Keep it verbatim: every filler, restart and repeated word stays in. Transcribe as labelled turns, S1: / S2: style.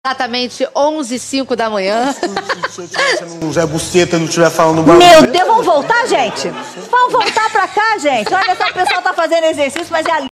S1: Exatamente onze e cinco da manhã.
S2: Se eu tivesse no Zé Buceta e não estiver falando
S3: Meu Deus, vamos voltar, gente? Vamos voltar pra cá, gente. Olha só, o pessoal tá fazendo exercício, mas é ali.